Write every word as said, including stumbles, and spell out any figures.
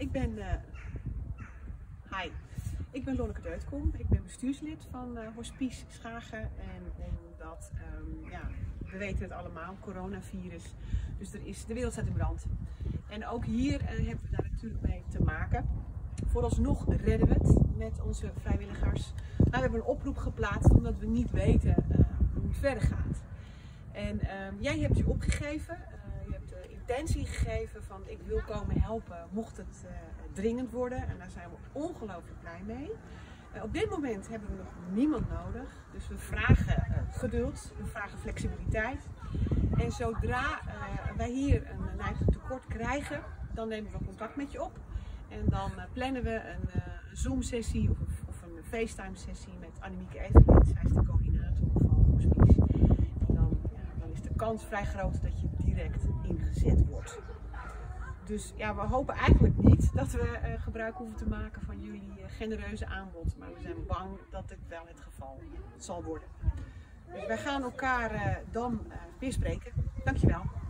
ik ben, uh, hi, ik ben Lonneke Deutkom. Ik ben bestuurslid van uh, Hospice Schagen. En omdat, um, ja, we weten het allemaal, coronavirus. Dus er is, de wereld staat in brand. En ook hier uh, hebben we daar natuurlijk mee te maken. Vooralsnog redden we het met onze vrijwilligers. Nou, we hebben een oproep geplaatst omdat we niet weten uh, hoe het verder gaat. En uh, jij hebt je opgegeven. Uh, je hebt de intentie gegeven van ik wil komen helpen mocht het uh, dringend worden. En daar zijn we ongelooflijk blij mee. Uh, op dit moment hebben we nog niemand nodig. Dus we vragen uh, geduld, we vragen flexibiliteit. En zodra uh, wij hier een neigend tekort krijgen, dan nemen we contact met je op. En dan uh, plannen we een, uh, een Zoom-sessie of, of een FaceTime-sessie met Annemieke Evelien. Zij is de coördinator van Hospice. En dan, ja, dan is de kans vrij groot dat je direct ingezet wordt. Dus ja, we hopen eigenlijk niet dat we uh, gebruik hoeven te maken van jullie uh, genereuze aanbod. Maar we zijn bang dat dit wel het geval zal worden. Dus wij gaan elkaar uh, dan uh, weer spreken. Dankjewel.